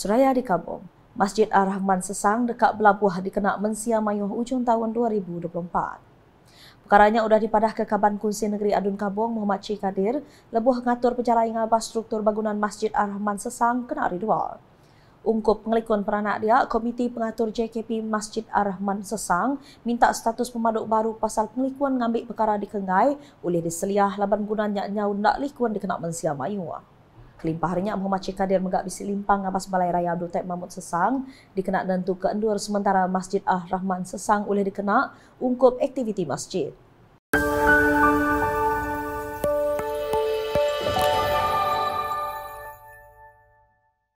Suraya di Kampung, Masjid Ar-Rahman Sesang dekat Belabuh dikena mensia mayuh ujung tahun 2024. Perkaranya sudah dipadah ke Kaban Kunsi Negeri Adun Kabong Muhammad Cik Kadir, lebuh ngatur penjara ingabah struktur bangunan Masjid Ar-Rahman Sesang kena ridwal. Ungkup pengelikun peranak dia, Komiti Pengatur JKP Masjid Ar-Rahman Sesang minta status pemaduk baru pasal pengelikuan ngambil perkara di Kengai oleh diseliah laban gunanya nyau nak likuan dikena mensia mayuh. Kelimpahannya Muhammad Cik Kadir megak bisi limpang atas Balai Raya Abdul Taib Mahmud Sesang dikena nentu keendur sementara Masjid Ar-Rahman Sesang oleh dikena ungkup aktiviti masjid.